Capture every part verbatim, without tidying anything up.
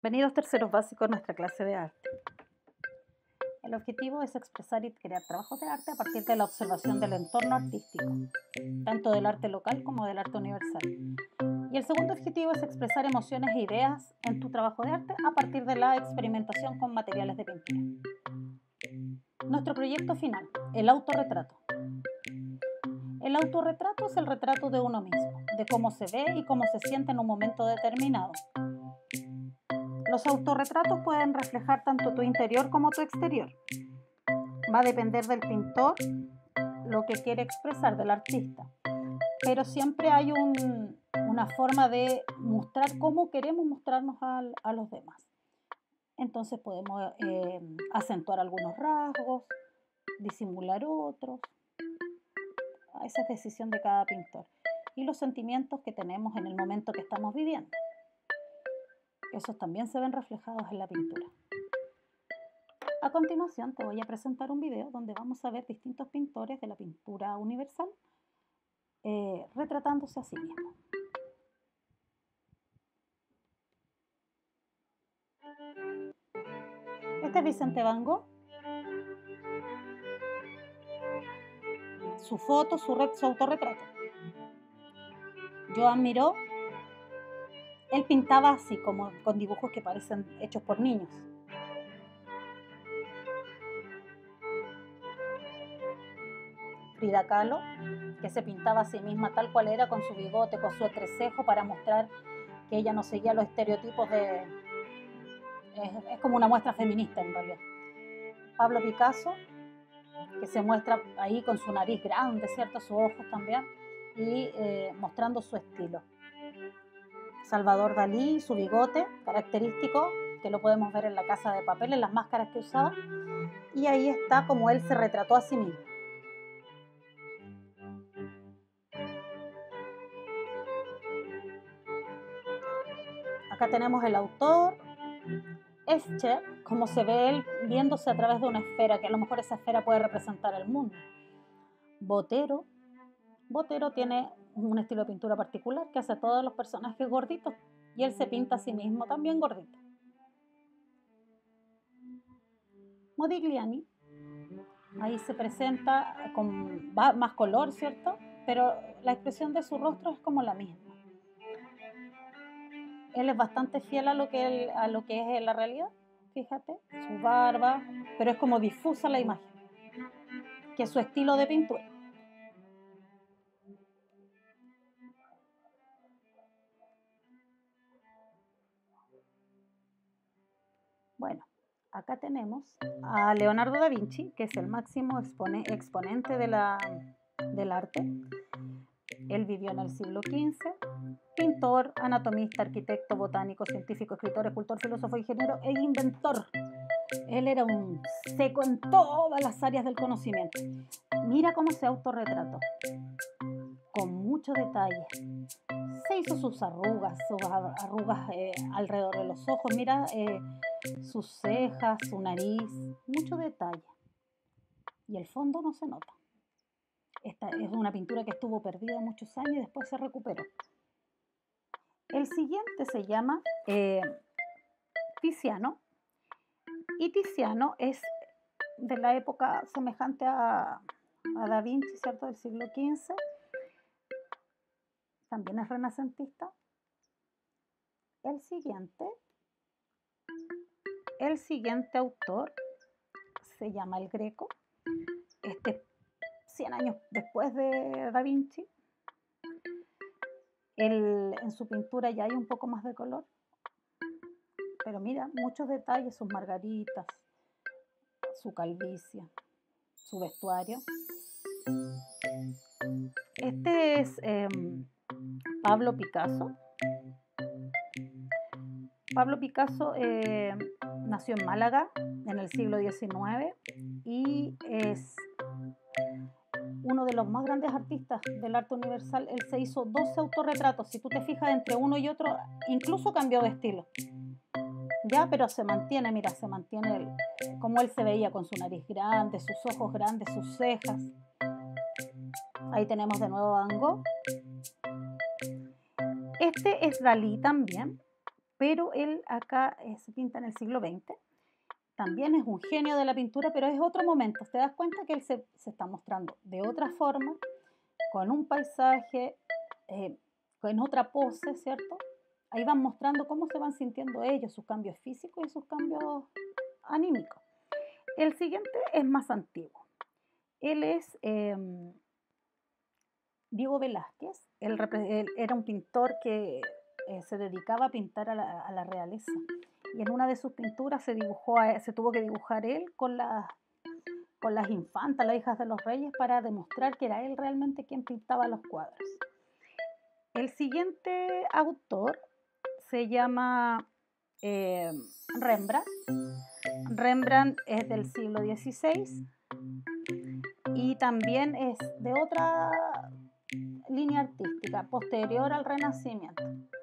Bienvenidos terceros básicos a nuestra clase de arte. El objetivo es expresar y crear trabajos de arte a partir de la observación del entorno artístico, tanto del arte local como del arte universal. Y el segundo objetivo es expresar emociones e ideas en tu trabajo de arte a partir de la experimentación con materiales de pintura. Nuestro proyecto final, el autorretrato. El autorretrato es el retrato de uno mismo, de cómo se ve y cómo se siente en un momento determinado. Los autorretratos pueden reflejar tanto tu interior como tu exterior. Va a depender del pintor lo que quiere expresar, del artista. Pero siempre hay un, una forma de mostrar cómo queremos mostrarnos a, a los demás. Entonces podemos eh, acentuar algunos rasgos, disimular otros. Esa es decisión de cada pintor. Y los sentimientos que tenemos en el momento que estamos viviendo. Esos también se ven reflejados en la pintura. A continuación te voy a presentar un video donde vamos a ver distintos pintores de la pintura universal eh, retratándose a sí mismos. Este es Vicente Van Gogh. Su foto, su, red, su autorretrato. Joan Miró, él pintaba así, como con dibujos que parecen hechos por niños. Frida Kahlo, que se pintaba a sí misma tal cual era, con su bigote, con su entrecejo, para mostrar que ella no seguía los estereotipos de... Es, es como una muestra feminista en realidad. Pablo Picasso, que se muestra ahí con su nariz grande, ¿cierto? Sus ojos también, y eh, mostrando su estilo. Salvador Dalí, su bigote característico, que lo podemos ver en La Casa de Papel, en las máscaras que usaba, y ahí está como él se retrató a sí mismo. Acá tenemos el autor, Escher, como se ve él viéndose a través de una esfera, que a lo mejor esa esfera puede representar el mundo. Botero, Botero tiene un estilo de pintura particular que hace a todos los personajes gorditos y él se pinta a sí mismo también gordito. Modigliani, ahí se presenta con más color, ¿cierto? Pero la expresión de su rostro es como la misma. Él es bastante fiel a lo que, él, a lo que es la realidad, fíjate, su barba, pero es como difusa la imagen, que es su estilo de pintura. Bueno, acá tenemos a Leonardo da Vinci, que es el máximo expone, exponente de la, del arte. Él vivió en el siglo quince, pintor, anatomista, arquitecto, botánico, científico, escritor, escultor, filósofo, ingeniero e inventor. Él era un seco en todas las áreas del conocimiento. Mira cómo se autorretrató, con mucho detalle. Se hizo sus arrugas, sus arrugas eh, alrededor de los ojos. Mira eh, sus cejas, su nariz, mucho detalle. Y el fondo no se nota. Esta es una pintura que estuvo perdida muchos años y después se recuperó. El siguiente se llama eh, Tiziano. Y Tiziano es de la época semejante a, a Da Vinci, ¿cierto? Del siglo quince. También es renacentista. El siguiente, el siguiente autor se llama El Greco. Este cien años después de Da Vinci. Él, en su pintura ya hay un poco más de color. Pero mira, muchos detalles, sus margaritas, su calvicie, su vestuario. Este es eh, Pablo Picasso. Pablo Picasso eh, nació en Málaga en el siglo diecinueve y es uno de los más grandes artistas del arte universal. Él se hizo doce autorretratos. Si tú te fijas entre uno y otro, incluso cambió de estilo. Ya, pero se mantiene, mira, se mantiene el, como él se veía, con su nariz grande, sus ojos grandes, sus cejas. Ahí tenemos de nuevo Van Gogh. Este es Dalí también. pero él acá eh, se pinta en el siglo veinte. También es un genio de la pintura, pero es otro momento. Te das cuenta que él se, se está mostrando de otra forma, con un paisaje, eh, con otra pose, ¿cierto? Ahí van mostrando cómo se van sintiendo ellos, sus cambios físicos y sus cambios anímicos. El siguiente es más antiguo. Él es eh, Diego Velázquez. Él, él era un pintor que eh, se dedicaba a pintar a la, a la realeza. Y en una de sus pinturas se, dibujó a, se tuvo que dibujar él con, la, con las infantas, las hijas de los reyes, para demostrar que era él realmente quien pintaba los cuadros. El siguiente autor se llama eh, Rembrandt. Rembrandt es del siglo dieciséis y también es de otra línea artística, posterior al Renacimiento.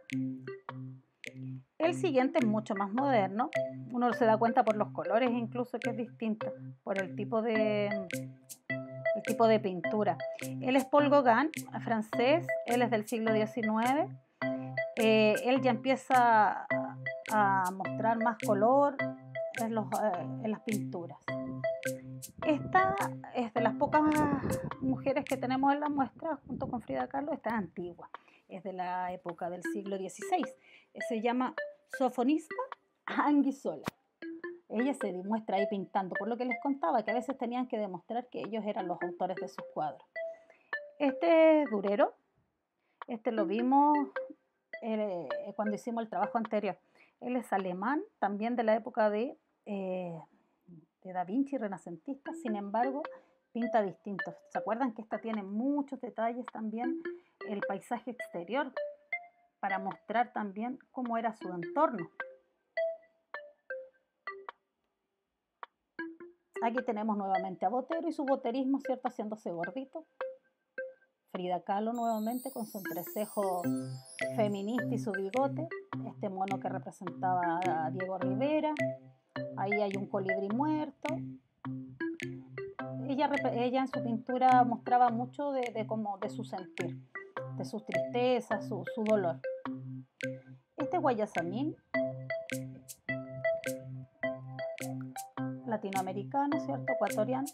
El siguiente es mucho más moderno, uno se da cuenta por los colores incluso que es distinto, por el tipo de, el tipo de pintura. Él es Paul Gauguin, francés, él es del siglo diecinueve, eh, él ya empieza a mostrar más color en, los, eh, en las pinturas. Esta es de las pocas mujeres que tenemos en la muestra, junto con Frida Kahlo. Esta es antigua, es de la época del siglo dieciséis. Se llama Sofonista Anguissola. Ella se demuestra ahí pintando, por lo que les contaba, que a veces tenían que demostrar que ellos eran los autores de sus cuadros. Este es Durero, este lo vimos eh, cuando hicimos el trabajo anterior. Él es alemán, también de la época de, eh, de Da Vinci, renacentista, sin embargo, pinta distinto. ¿Se acuerdan que esta tiene muchos detalles también? El paisaje exterior, para mostrar también cómo era su entorno. Aquí tenemos nuevamente a Botero y su boterismo, ¿cierto? Haciéndose gordito. Frida Kahlo nuevamente con su entrecejo feminista y su bigote. Este mono que representaba a Diego Rivera. Ahí hay un colibrí muerto. Ella, ella en su pintura mostraba mucho de, de, como de su sentir, de sus tristezas, su, su dolor. Este Guayasamín, latinoamericano, ¿cierto? Ecuatoriano.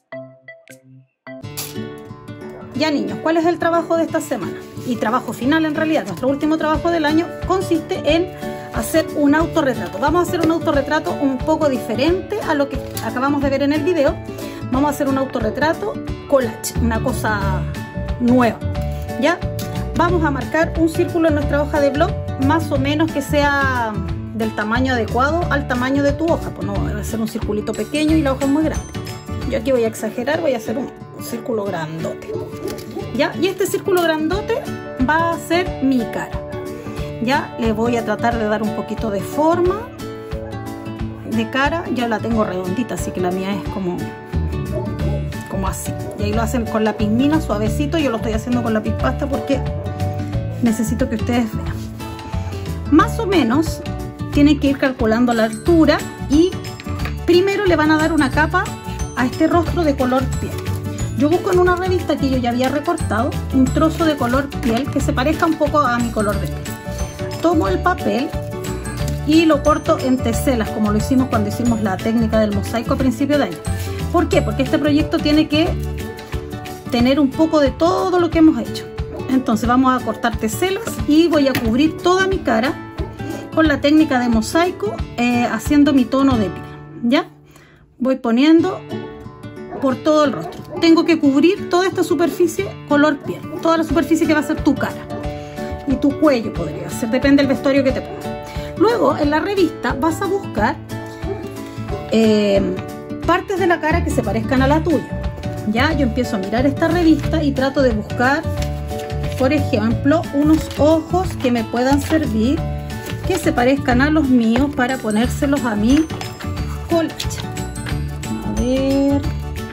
Ya niños, ¿cuál es el trabajo de esta semana? Y trabajo final en realidad, nuestro último trabajo del año consiste en hacer un autorretrato. Vamos a hacer un autorretrato un poco diferente a lo que acabamos de ver en el video. Vamos a hacer un autorretrato collage, una cosa nueva, ¿ya? Vamos a marcar un círculo en nuestra hoja de blog, más o menos que sea del tamaño adecuado al tamaño de tu hoja. Pues no va a ser un circulito pequeño y la hoja es muy grande. Yo aquí voy a exagerar, voy a hacer un, un círculo grandote, ¿ya? Y este círculo grandote va a ser mi cara, ¿ya? Le voy a tratar de dar un poquito de forma de cara. Ya la tengo redondita, así que la mía es como, como así. Y ahí lo hacen con la pigmina suavecito. Yo lo estoy haciendo con la pasta porque necesito que ustedes vean. Más o menos tienen que ir calculando la altura y primero le van a dar una capa a este rostro de color piel. Yo busco en una revista que yo ya había recortado un trozo de color piel que se parezca un poco a mi color de piel. Tomo el papel y lo corto en teselas, como lo hicimos cuando hicimos la técnica del mosaico a principio de año. ¿Por qué? Porque este proyecto tiene que tener un poco de todo lo que hemos hecho. Entonces vamos a cortar teselas y voy a cubrir toda mi cara con la técnica de mosaico, eh, haciendo mi tono de piel, ¿ya? Voy poniendo por todo el rostro. Tengo que cubrir toda esta superficie color piel, toda la superficie que va a ser tu cara y tu cuello podría ser, depende del vestuario que te pongas. Luego en la revista vas a buscar eh, partes de la cara que se parezcan a la tuya, ¿ya? Yo empiezo a mirar esta revista y trato de buscar, por ejemplo, unos ojos que me puedan servir, que se parezcan a los míos para ponérselos a mi collage. A ver,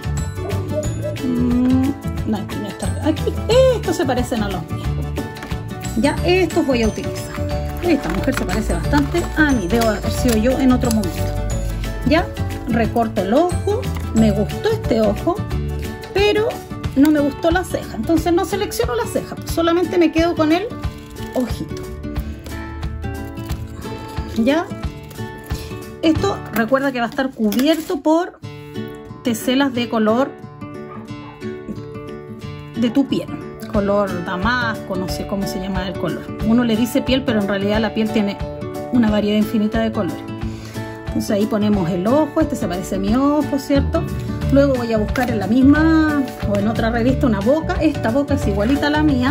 mm, no, aquí no está. Aquí, estos se parecen a los míos. Ya, estos voy a utilizar. Esta mujer se parece bastante a mí, debo haber sido yo en otro momento. Ya, recorto el ojo, me gustó este ojo, pero no me gustó la ceja, entonces no selecciono la ceja, solamente me quedo con el ojito. Ya, esto recuerda que va a estar cubierto por teselas de color de tu piel, color damasco, no sé cómo se llama el color. Uno le dice piel, pero en realidad la piel tiene una variedad infinita de colores. Entonces ahí ponemos el ojo, este se parece a mi ojo, ¿cierto? Luego voy a buscar en la misma o en otra revista una boca. Esta boca es igualita a la mía,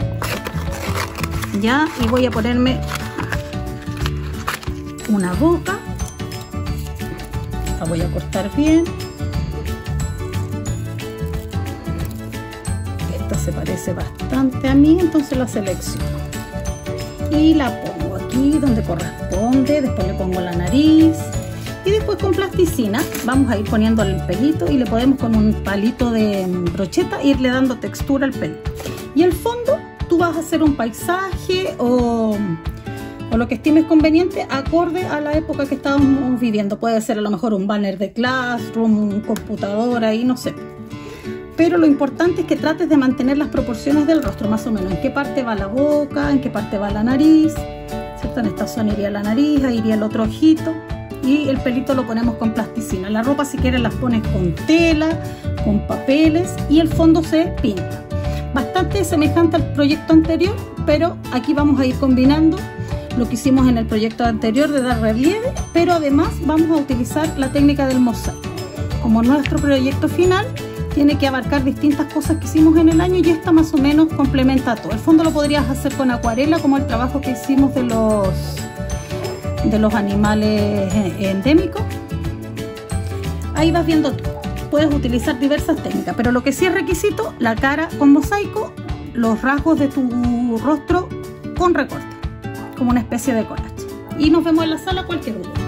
ya, y voy a ponerme una boca. La voy a cortar bien. Esta se parece bastante a mí, entonces la selecciono y la pongo aquí donde corresponde. Después le pongo la nariz y después con plasticina vamos a ir poniendo el pelito y le podemos con un palito de brocheta irle dando textura al pelo. Y el fondo tú vas a hacer un paisaje o, o lo que estimes conveniente acorde a la época que estamos viviendo. Puede ser a lo mejor un banner de Classroom, un computador ahí, no sé. Pero lo importante es que trates de mantener las proporciones del rostro, más o menos. En qué parte va la boca, en qué parte va la nariz, ¿cierto? En esta zona iría la nariz, ahí iría el otro ojito. Y el pelito lo ponemos con plasticina. La ropa, si quieres, las pones con tela, con papeles, y el fondo se pinta. Bastante semejante al proyecto anterior, pero aquí vamos a ir combinando lo que hicimos en el proyecto anterior de dar relieve, pero además vamos a utilizar la técnica del mosaico. Como nuestro proyecto final tiene que abarcar distintas cosas que hicimos en el año, y esta más o menos complementa todo. El fondo lo podrías hacer con acuarela, como el trabajo que hicimos de los de los animales endémicos. Ahí vas viendo tú. Puedes utilizar diversas técnicas, pero lo que sí es requisito, la cara con mosaico, los rasgos de tu rostro con recorte, como una especie de collage. Y nos vemos en la sala, cualquier duda.